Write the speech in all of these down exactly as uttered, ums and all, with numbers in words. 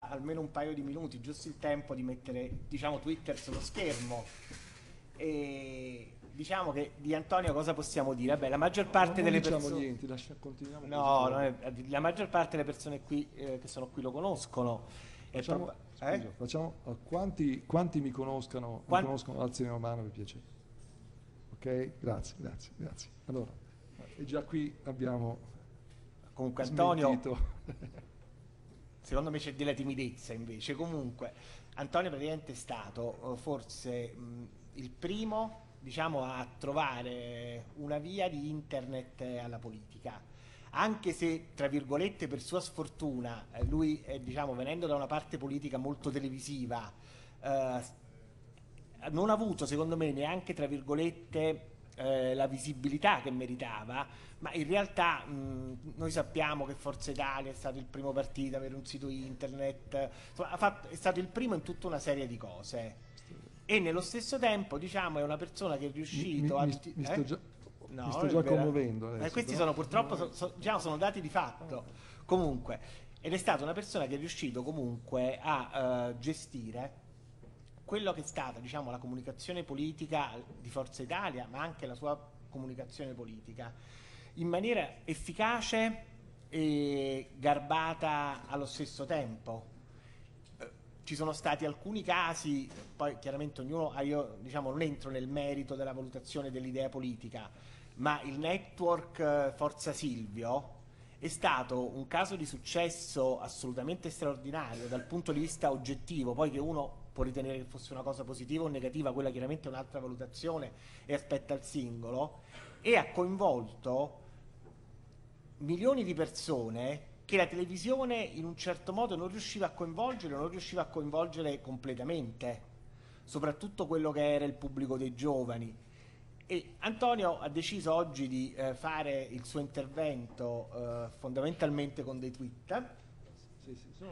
almeno un paio di minuti, giusto il tempo di mettere, diciamo, Twitter sullo schermo. E diciamo che di Antonio cosa possiamo dire? Vabbè, la maggior parte Non delle diciamo persone... niente, lascia, continuiamo così. No, non Vabbè. è- la maggior parte delle persone qui, eh, che sono qui lo conoscono. E Facciamo, proba- eh? scusa, facciamo, eh, quanti, quanti mi conoscano, mi Quan- conoscono, alzino la mano per piacere. Ok? Grazie, grazie, grazie. Allora, e già qui abbiamo Comunque Antonio, smentito. secondo me c'è della timidezza invece. Comunque, Antonio praticamente è stato eh, forse mh, il primo, diciamo, a trovare una via di internet eh, alla politica. Anche se, tra virgolette, per sua sfortuna, eh, lui, eh, diciamo, venendo da una parte politica molto televisiva, eh, non ha avuto, secondo me, neanche, tra virgolette, eh, la visibilità che meritava, ma in realtà mh, noi sappiamo che Forza Italia è stato il primo partito ad avere un sito internet, insomma, ha fatto- è stato il primo in tutta una serie di cose. E nello stesso tempo, diciamo, è una persona che è Mi, mi- riuscito a... mi- ti- mi sto eh? già, No, mi sto non è già vero. commuovendo Eh, adesso, questi però. sono purtroppo so- so- diciamo, sono dati di fatto. Comunque, ed è stata una persona che è riuscito comunque a eh, gestire quello che è stata, diciamo, la comunicazione politica di Forza Italia, ma anche la sua comunicazione politica, in maniera efficace e garbata allo stesso tempo. Eh, Ci sono stati alcuni casi, poi chiaramente ognuno, ah, io diciamo non entro nel merito della valutazione dell'idea politica, ma il network eh, Forza Silvio è stato un caso di successo assolutamente straordinario dal punto di vista oggettivo, poi che uno può ritenere che fosse una cosa positiva o negativa, quella chiaramente è un'altra valutazione e aspetta il singolo, e ha coinvolto milioni di persone che la televisione in un certo modo non riusciva a coinvolgere, non riusciva a coinvolgere completamente, soprattutto quello che era il pubblico dei giovani. E Antonio ha deciso oggi di eh, fare il suo intervento eh, fondamentalmente con dei tweet. Sì, sì, sono-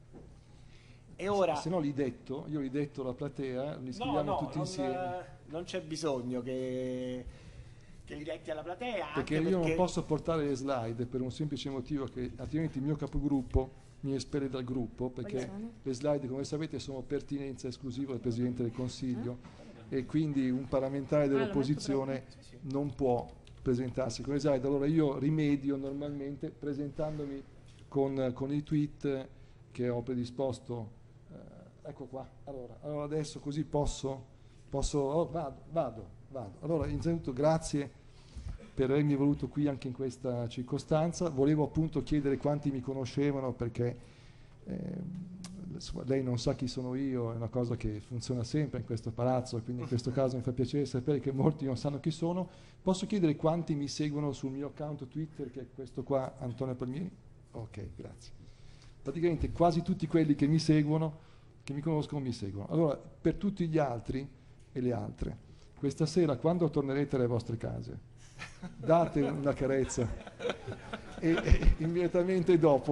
E se, ora, se no li detto, io li detto alla platea, li no, scriviamo no, tutti non, insieme. eh, non c'è bisogno che, che li detti alla platea, Perché anche io non perché... posso portare le slide per un semplice motivo che altrimenti il mio capogruppo mi espelle dal gruppo, perché le slide, come sapete, sono pertinenza esclusiva del Presidente del Consiglio e quindi un parlamentare dell'opposizione non può presentarsi con le slide. Allora io rimedio normalmente presentandomi con, con i tweet che ho predisposto. Eh, ecco qua. Allora, allora adesso così posso, posso oh, vado, vado, vado. Allora, innanzitutto grazie per avermi voluto qui anche in questa circostanza. Volevo appunto chiedere quanti mi conoscevano perché eh, lei non sa chi sono io, è una cosa che funziona sempre in questo palazzo, quindi in questo caso mi fa piacere sapere che molti non sanno chi sono. Posso chiedere quanti mi seguono sul mio account Twitter, che è questo qua, Antonio Palmieri? Ok, grazie. Praticamente quasi tutti quelli che mi seguono, che mi conoscono, mi seguono. Allora, per tutti gli altri e le altre, questa sera, quando tornerete alle vostre case, date una carezza e, e immediatamente dopo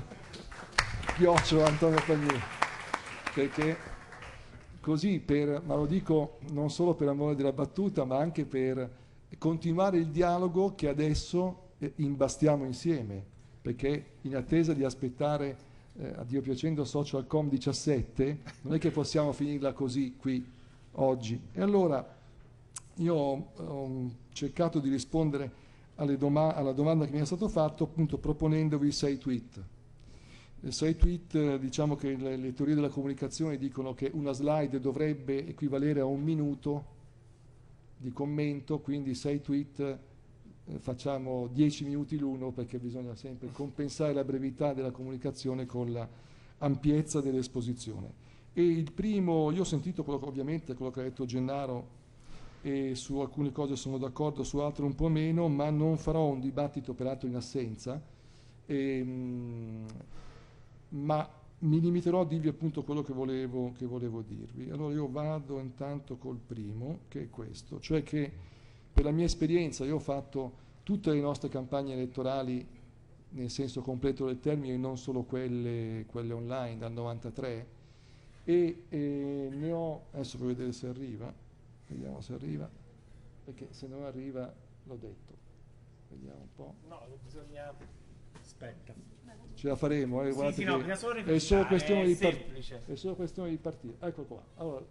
chiocciola Antonio Palmieri, perché così per, ma lo dico non solo per amore della battuta, ma anche per continuare il dialogo che adesso eh, imbastiamo insieme, perché in attesa di aspettare eh, a Dio piacendo Socialcom diciassette non è che possiamo finirla così qui oggi. E allora io ho, ho cercato di rispondere alle doma- alla domanda che mi è stato fatto appunto proponendovi sei tweet. E sei tweet, eh, diciamo che le, le teorie della comunicazione dicono che una slide dovrebbe equivalere a un minuto di commento, quindi sei tweet eh, facciamo dieci minuti l'uno perché bisogna sempre compensare la brevità della comunicazione con l'ampiezza dell'esposizione. E il primo, io ho sentito quello, ovviamente quello che ha detto Gennaro, e su alcune cose sono d'accordo, su altre un po' meno, ma non farò un dibattito peraltro in assenza, e, mh, ma mi limiterò a dirvi appunto quello che volevo, che volevo dirvi. Allora io vado intanto col primo, che è questo, cioè che per la mia esperienza io ho fatto tutte le nostre campagne elettorali nel senso completo del termine, non solo quelle, quelle online dal novantatré, e, e ne ho, adesso per vedere se arriva, vediamo se arriva, perché se non arriva l'ho detto, vediamo un po'. No, bisogna... aspetta. ce la faremo, eh, sì, sì, no, bisogna solo è solo questione è di par- semplice. è solo questione di partire. Ecco qua. Allora,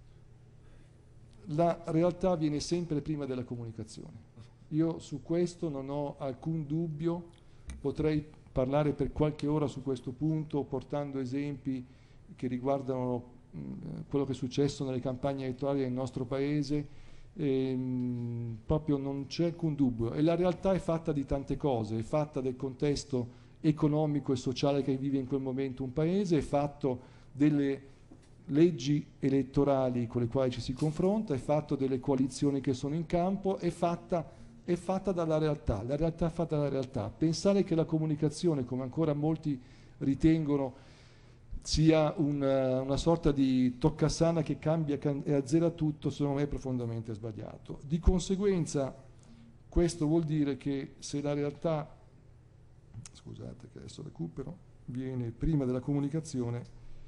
la realtà viene sempre prima della comunicazione. Io su questo non ho alcun dubbio, potrei parlare per qualche ora su questo punto portando esempi che riguardano mh, quello che è successo nelle campagne elettorali nel nostro paese, e, mh, proprio non c'è alcun dubbio. E la realtà è fatta di tante cose, è fatta del contesto economico e sociale che vive in quel momento un paese, è fatto delle leggi elettorali con le quali ci si confronta, è fatto delle coalizioni che sono in campo, è fatta è fatta dalla realtà, la realtà è fatta dalla realtà. Pensare che la comunicazione, come ancora molti ritengono, sia una, una sorta di toccasana che cambia e azzera tutto, secondo me è profondamente sbagliato. Di conseguenza, questo vuol dire che se la realtà, scusate che adesso recupero, viene prima della comunicazione,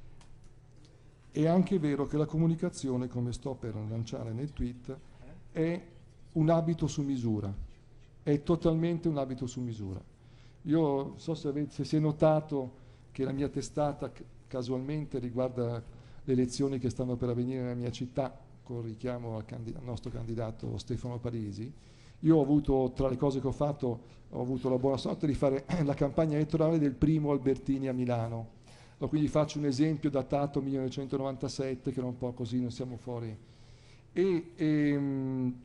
è anche vero che la comunicazione, come sto per lanciare nel tweet, è un abito su misura, è totalmente un abito su misura. Io non so se, avete, se si è notato che la mia testata casualmente riguarda le elezioni che stanno per avvenire nella mia città, con richiamo al, candid- al nostro candidato Stefano Parisi. Io ho avuto, tra le cose che ho fatto, ho avuto la buona sorte di fare la campagna elettorale del primo Albertini a Milano. Allora, quindi faccio un esempio datato millenovecentonovantasette, che era un po' così, non siamo fuori. E, e,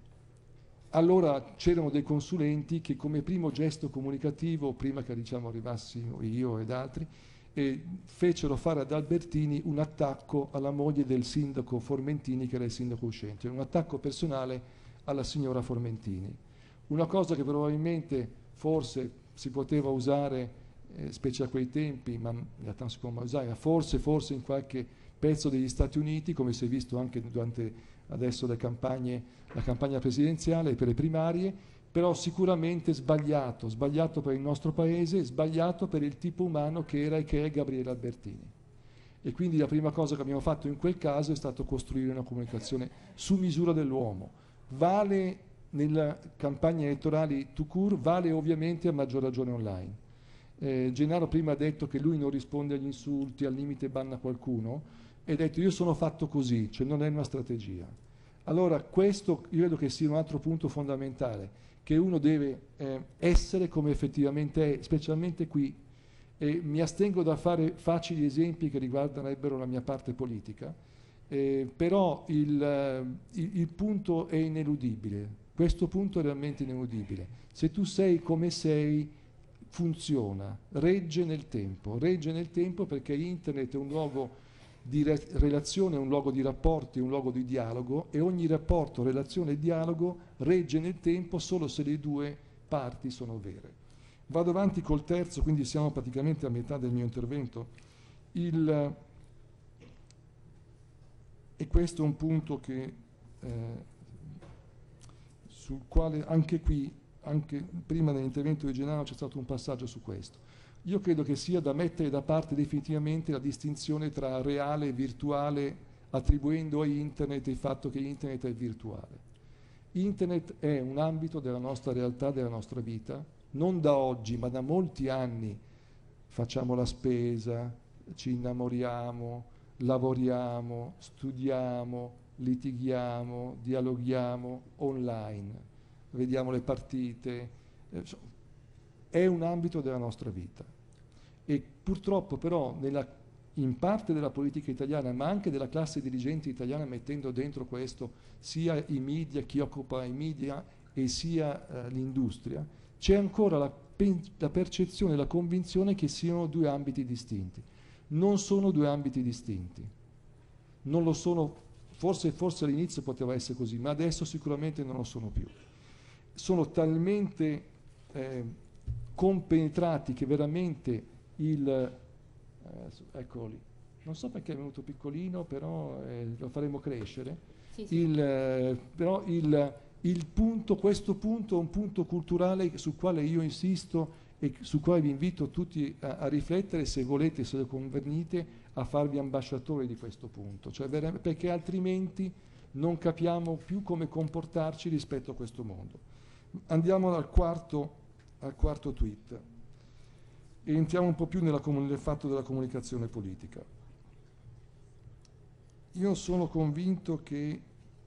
allora c'erano dei consulenti che come primo gesto comunicativo, prima che diciamo arrivassimo io ed altri, eh, fecero fare ad Albertini un attacco alla moglie del sindaco Formentini, che era il sindaco uscente, un attacco personale alla signora Formentini. Una cosa che probabilmente forse si poteva usare, eh, specie a quei tempi, ma in realtà non si può mai usare, ma forse, forse in qualche pezzo degli Stati Uniti, come si è visto anche durante adesso le campagne, la campagna presidenziale per le primarie, però sicuramente sbagliato, sbagliato per il nostro paese, sbagliato per il tipo umano che era e che è Gabriele Albertini. E quindi la prima cosa che abbiamo fatto in quel caso è stato costruire una comunicazione su misura dell'uomo. Vale nelle campagne elettorali tout court, vale ovviamente a maggior ragione online. Eh, Gennaro prima ha detto che lui non risponde agli insulti, al limite banna qualcuno, e ha detto io sono fatto così, cioè non è una strategia. Allora questo io vedo che sia un altro punto fondamentale, che uno deve eh, essere come effettivamente è, specialmente qui, e mi astengo da fare facili esempi che riguarderebbero la mia parte politica, eh, però il, eh, il, il punto è ineludibile, questo punto è realmente ineludibile. Se tu sei come sei, funziona, regge nel tempo, regge nel tempo perché internet è un luogo di re- relazione, è un luogo di rapporti, è un luogo di dialogo, e ogni rapporto, relazione e dialogo regge nel tempo solo se le due parti sono vere. Vado avanti col terzo, quindi siamo praticamente a metà del mio intervento. Il, e questo è un punto che, eh, sul quale anche qui, anche prima dell'intervento di Gennaro c'è stato un passaggio su questo. Io credo che sia da mettere da parte definitivamente la distinzione tra reale e virtuale, attribuendo a internet il fatto che internet è virtuale. Internet è un ambito della nostra realtà, della nostra vita, non da oggi, ma da molti anni. Facciamo la spesa, ci innamoriamo, lavoriamo, studiamo, litighiamo, dialoghiamo online, vediamo le partite. È un ambito della nostra vita. E purtroppo però nella, in parte della politica italiana, ma anche della classe dirigente italiana, mettendo dentro questo sia i media, chi occupa i media, e sia eh, l'industria, c'è ancora la, la percezione, la convinzione che siano due ambiti distinti. Non sono due ambiti distinti. Non lo sono, forse, forse all'inizio poteva essere così, ma adesso sicuramente non lo sono più. Sono talmente eh, compenetrati che veramente il, eh, eccolo lì, non so perché è venuto piccolino, però eh, lo faremo crescere. Sì, sì. Il, eh, però il, il punto, questo punto è un punto culturale sul quale io insisto e sul quale vi invito tutti a, a riflettere, se volete, se lo convenite, a farvi ambasciatori di questo punto, cioè perché altrimenti non capiamo più come comportarci rispetto a questo mondo. Andiamo al quarto, al quarto tweet. e entriamo un po' più nella, nel fatto della comunicazione politica. Io sono convinto che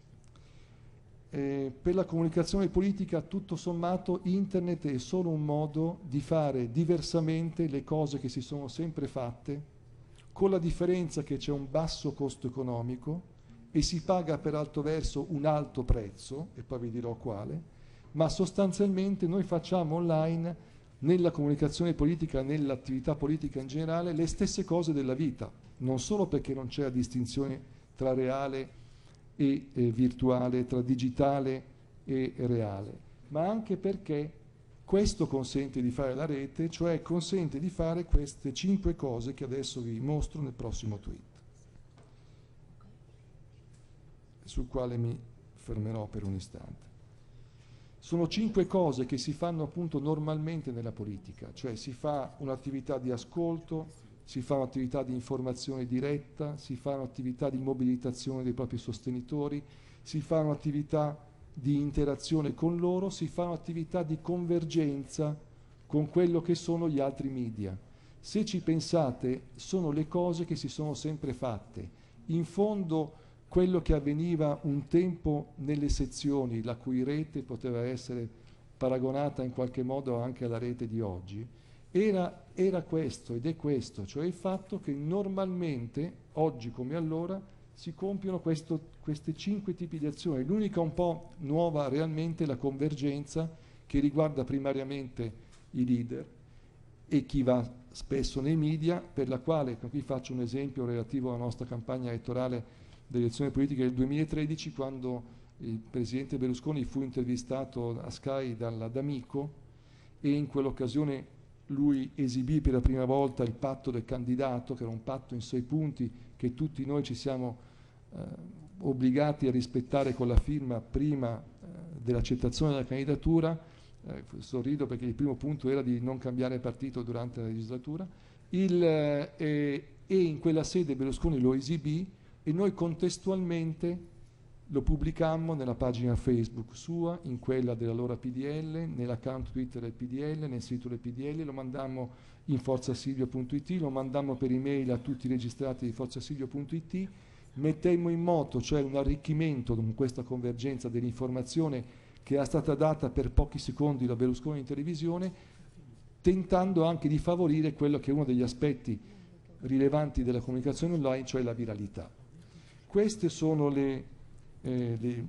eh, per la comunicazione politica tutto sommato internet è solo un modo di fare diversamente le cose che si sono sempre fatte, con la differenza che c'è un basso costo economico e si paga per alto verso un alto prezzo, e poi vi dirò quale, ma sostanzialmente noi facciamo online, nella comunicazione politica, nell'attività politica in generale, le stesse cose della vita, non solo perché non c'è la distinzione tra reale e eh, virtuale, tra digitale e reale, ma anche perché questo consente di fare la rete, cioè consente di fare queste cinque cose che adesso vi mostro nel prossimo tweet, sul quale mi fermerò per un istante. Sono cinque cose che si fanno appunto normalmente nella politica, cioè si fa un'attività di ascolto, si fa un'attività di informazione diretta, si fa un'attività di mobilitazione dei propri sostenitori, si fa un'attività di interazione con loro, si fa un'attività di convergenza con quello che sono gli altri media. Se ci pensate, sono le cose che si sono sempre fatte. In fondo, quello che avveniva un tempo nelle sezioni, la cui rete poteva essere paragonata in qualche modo anche alla rete di oggi, era, era questo ed è questo, cioè il fatto che normalmente, oggi come allora, si compiono questo, questi cinque tipi di azioni. L'unica un po' nuova realmente è la convergenza, che riguarda primariamente i leader e chi va spesso nei media, per la quale, qui faccio un esempio relativo alla nostra campagna elettorale delle elezioni politiche del duemilatredici, quando il presidente Berlusconi fu intervistato a Sky dalla D'Amico e in quell'occasione lui esibì per la prima volta il patto del candidato, che era un patto in sei punti che tutti noi ci siamo eh, obbligati a rispettare con la firma prima eh, dell'accettazione della candidatura. Eh, sorrido perché il primo punto era di non cambiare partito durante la legislatura. Il, eh, e in quella sede Berlusconi lo esibì e noi contestualmente lo pubblicammo nella pagina Facebook sua, in quella dell'allora P D L, nell'account Twitter del P D L, nel sito del P D L, lo mandammo in forzasilvio punto it, lo mandammo per email a tutti i registrati di forzasilvio punto it, mettemmo in moto, cioè un arricchimento con questa convergenza dell'informazione che era stata data per pochi secondi da Berlusconi in televisione, tentando anche di favorire quello che è uno degli aspetti rilevanti della comunicazione online, cioè la viralità. Queste sono le, eh, le, le,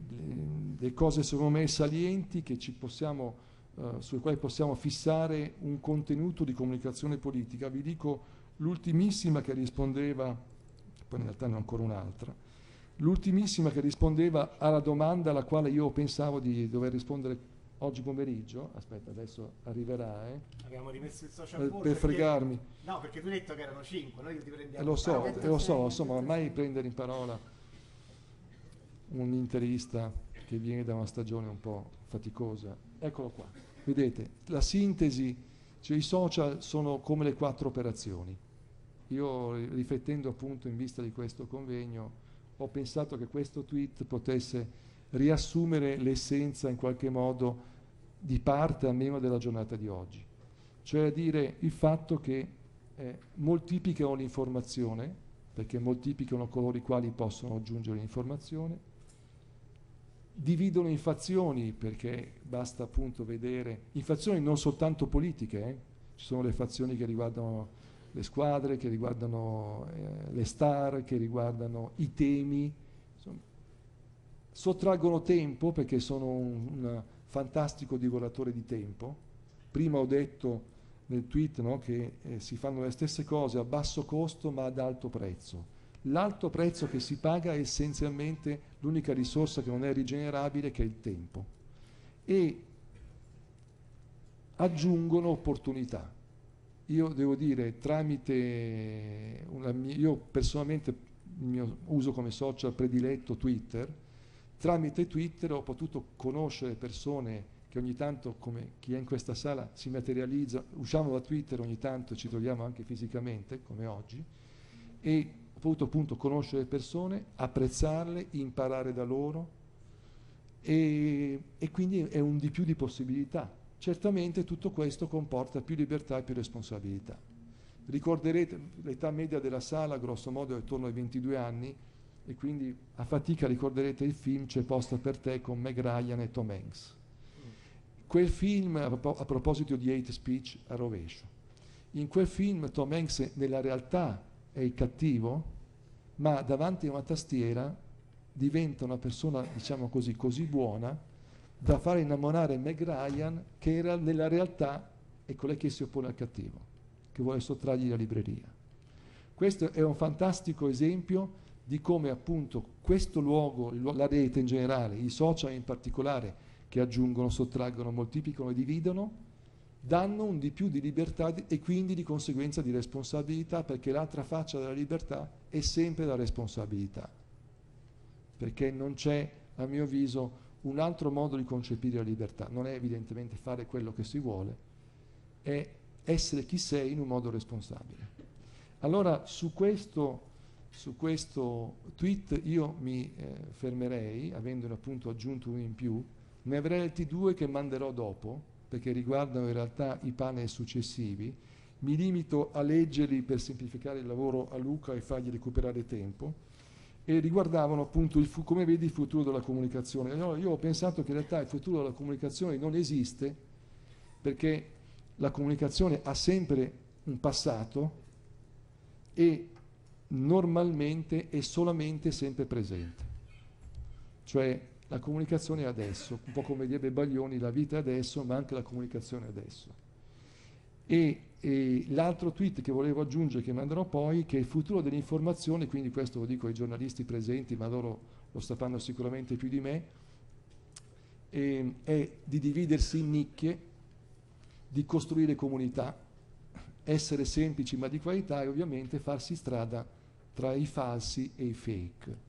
le cose secondo me salienti che ci possiamo, eh, sulle quali possiamo fissare un contenuto di comunicazione politica. Vi dico l'ultimissima che rispondeva, poi in realtà ne ho ancora un'altra, l'ultimissima che rispondeva alla domanda alla quale io pensavo di dover rispondere oggi pomeriggio. Aspetta, adesso arriverà, eh. Abbiamo rimesso il social per, board per perché... fregarmi. No, perché tu hai detto che erano cinque, noi ti prendiamo. Eh, lo so, ah, eh, lo so, insomma, ormai prendere in parola un interista che viene da una stagione un po' faticosa. Eccolo qua. Vedete, la sintesi, cioè i social sono come le quattro operazioni. Io, riflettendo appunto in vista di questo convegno, ho pensato che questo tweet potesse riassumere l'essenza in qualche modo di parte almeno della giornata di oggi, cioè a dire il fatto che eh, moltiplicano l'informazione, perché moltiplicano coloro i quali possono aggiungere l'informazione, dividono in fazioni, perché basta appunto vedere, in fazioni non soltanto politiche, eh? Ci sono le fazioni che riguardano le squadre, che riguardano eh, le star, che riguardano i temi, insomma, sottraggono tempo perché sono un, un fantastico divoratore di tempo. Prima ho detto nel tweet, no, che eh, si fanno le stesse cose a basso costo ma ad alto prezzo. L'alto prezzo che si paga è essenzialmente l'unica risorsa che non è rigenerabile, che è il tempo. E aggiungono opportunità. Io devo dire, tramite una mia, io personalmente il mio uso come social prediletto Twitter, tramite Twitter ho potuto conoscere persone che ogni tanto, come chi è in questa sala, si materializza, usciamo da Twitter ogni tanto e ci troviamo anche fisicamente, come oggi, e ho potuto appunto conoscere persone, apprezzarle, imparare da loro, e, e quindi è un di più di possibilità. Certamente tutto questo comporta più libertà e più responsabilità. Ricorderete, l'età media della sala grosso modo è attorno ai ventidue anni, e quindi a fatica ricorderete il film C'è posto per te con Meg Ryan e Tom Hanks. Quel film, a, a proposito di hate speech, a rovescio. In quel film Tom Hanks nella realtà è il cattivo, ma davanti a una tastiera diventa una persona, diciamo così, così buona da fare innamorare Meg Ryan, che era nella realtà è colei che si oppone al cattivo, che vuole sottrargli la libreria. Questo è un fantastico esempio di come appunto questo luogo, la rete in generale, i social in particolare, che aggiungono, sottraggono, moltiplicano e dividono, danno un di più di libertà e quindi di conseguenza di responsabilità, perché l'altra faccia della libertà è sempre la responsabilità, perché non c'è, a mio avviso, un altro modo di concepire la libertà. Non è evidentemente fare quello che si vuole, è essere chi sei in un modo responsabile. Allora su questo, su questo tweet io mi eh, fermerei, avendone appunto aggiunto uno in più. Ne avrei altri due che manderò dopo, perché riguardano in realtà i panel successivi. Mi limito a leggerli per semplificare il lavoro a Luca e fargli recuperare tempo, e riguardavano appunto, il come vedi, il futuro della comunicazione. Allora, io ho pensato che in realtà il futuro della comunicazione non esiste, perché la comunicazione ha sempre un passato e normalmente è solamente sempre presente. Cioè la comunicazione è adesso, un po' come direbbe Baglioni, la vita è adesso, ma anche la comunicazione è adesso. E, e l'altro tweet che volevo aggiungere, che manderò poi, che è il futuro dell'informazione, quindi questo lo dico ai giornalisti presenti, ma loro lo sapranno sicuramente più di me, e, è di dividersi in nicchie, di costruire comunità, essere semplici ma di qualità, e ovviamente farsi strada tra i falsi e i fake.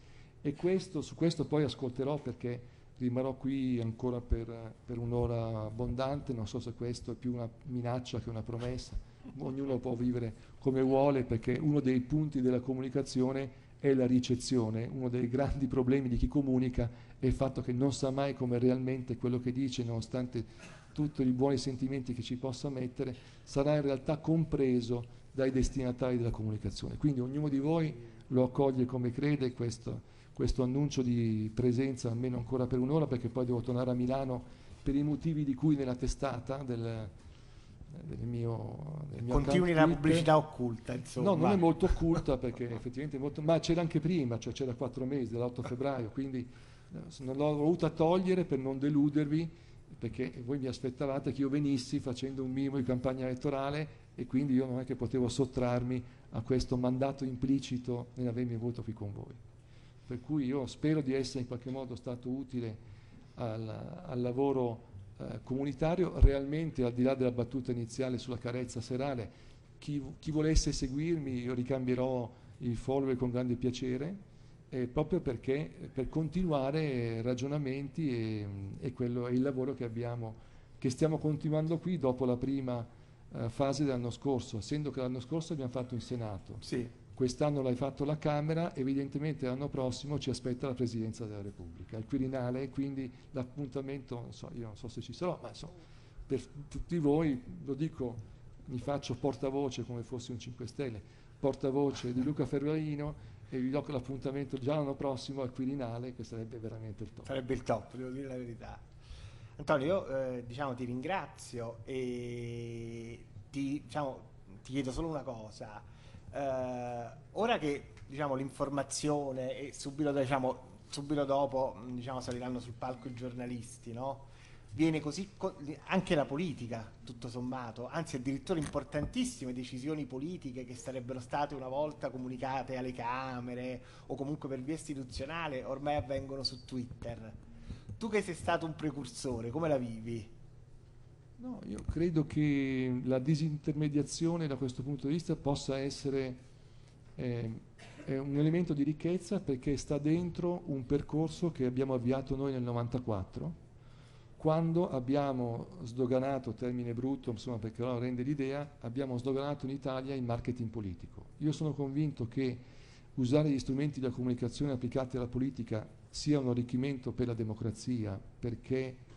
E questo, su questo poi ascolterò, perché rimarrò qui ancora per, per un'ora abbondante. Non so se questo è più una minaccia che una promessa, ognuno può vivere come vuole, perché uno dei punti della comunicazione è la ricezione. Uno dei grandi problemi di chi comunica è il fatto che non sa mai come realmente quello che dice, nonostante tutti i buoni sentimenti che ci possa mettere, sarà in realtà compreso dai destinatari della comunicazione. Quindi ognuno di voi lo accoglie come crede questo, questo annuncio di presenza, almeno ancora per un'ora, perché poi devo tornare a Milano per i motivi di cui nella testata del, del mio, del mio continui la pubblicità occulta, insomma. No, non è molto occulta, perché effettivamente è molto, ma c'era anche prima, cioè c'era quattro mesi, dall'otto febbraio, quindi non l'ho voluta togliere per non deludervi, perché voi mi aspettavate che io venissi facendo un minimo di campagna elettorale, e quindi io non è che potevo sottrarmi a questo mandato implicito nell'avermi avuto qui con voi. Per cui io spero di essere in qualche modo stato utile al, al lavoro eh, comunitario. Realmente, al di là della battuta iniziale sulla carezza serale, chi, chi volesse seguirmi, io ricambierò il follower con grande piacere, eh, proprio perché per continuare ragionamenti e, e quello è il lavoro che abbiamo, che stiamo continuando qui dopo la prima eh, fase dell'anno scorso, essendo che l'anno scorso abbiamo fatto in Senato. Sì. Quest'anno l'hai fatto la Camera, evidentemente l'anno prossimo ci aspetta la Presidenza della Repubblica, il Quirinale, quindi l'appuntamento, non so, io non so se ci sarò, ma insomma, per tutti voi, lo dico, mi faccio portavoce come fossi un cinque Stelle, portavoce di Luca Ferrarino, e vi do l'appuntamento già l'anno prossimo al Quirinale, che sarebbe veramente il top. Sarebbe il top, devo dire la verità. Antonio, io eh, diciamo, ti ringrazio e ti, diciamo, ti chiedo solo una cosa. Uh, ora che diciamo l'informazione e subito, diciamo, subito dopo diciamo, saliranno sul palco i giornalisti, no? Viene così anche la politica, tutto sommato, anzi addirittura importantissime decisioni politiche che sarebbero state una volta comunicate alle Camere o comunque per via istituzionale, ormai avvengono su Twitter. Tu che sei stato un precursore, come la vivi? No, io credo che la disintermediazione da questo punto di vista possa essere eh, un elemento di ricchezza, perché sta dentro un percorso che abbiamo avviato noi nel novantaquattro, quando abbiamo sdoganato, termine brutto, insomma, perché non rende l'idea, abbiamo sdoganato in Italia il marketing politico. Io sono convinto che usare gli strumenti della comunicazione applicati alla politica sia un arricchimento per la democrazia, perché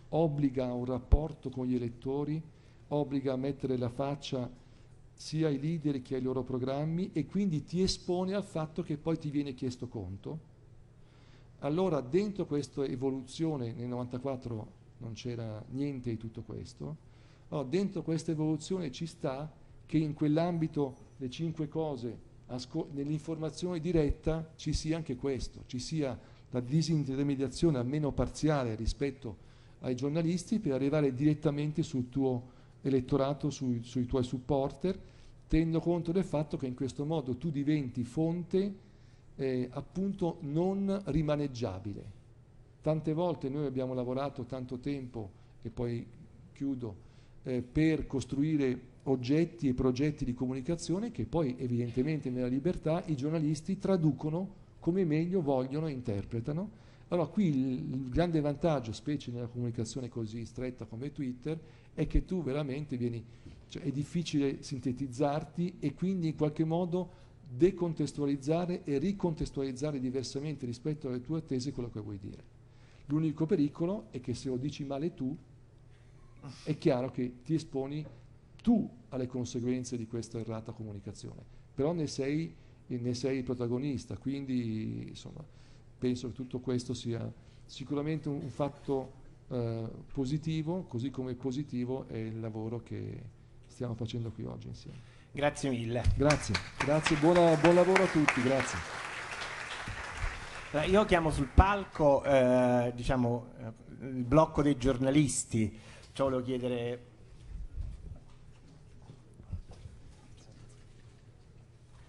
obbliga a un rapporto con gli elettori, obbliga a mettere la faccia sia ai leader che ai loro programmi e quindi ti espone al fatto che poi ti viene chiesto conto. Allora dentro questa evoluzione, nel novantaquattro non c'era niente di tutto questo, no, dentro questa evoluzione ci sta che in quell'ambito le cinque cose, nell'informazione diretta ci sia anche questo, ci sia la disintermediazione almeno parziale rispetto ai giornalisti per arrivare direttamente sul tuo elettorato, sui, sui tuoi supporter, tenendo conto del fatto che in questo modo tu diventi fonte eh, appunto non rimaneggiabile. Tante volte noi abbiamo lavorato tanto tempo, e poi chiudo, eh, per costruire oggetti e progetti di comunicazione che poi evidentemente nella libertà i giornalisti traducono come meglio vogliono e interpretano. Allora qui il, il grande vantaggio, specie nella comunicazione così stretta come Twitter, è che tu veramente vieni, cioè è difficile sintetizzarti e quindi in qualche modo decontestualizzare e ricontestualizzare diversamente rispetto alle tue attese quello che vuoi dire. L'unico pericolo è che se lo dici male tu, è chiaro che ti esponi tu alle conseguenze di questa errata comunicazione, però ne sei, ne sei protagonista, quindi insomma penso che tutto questo sia sicuramente un, un fatto eh, positivo, così come positivo è il lavoro che stiamo facendo qui oggi insieme. Grazie mille. Grazie, grazie, buona, buon lavoro a tutti, grazie. Allora, io chiamo sul palco eh, diciamo, eh, il blocco dei giornalisti, cioè volevo chiedere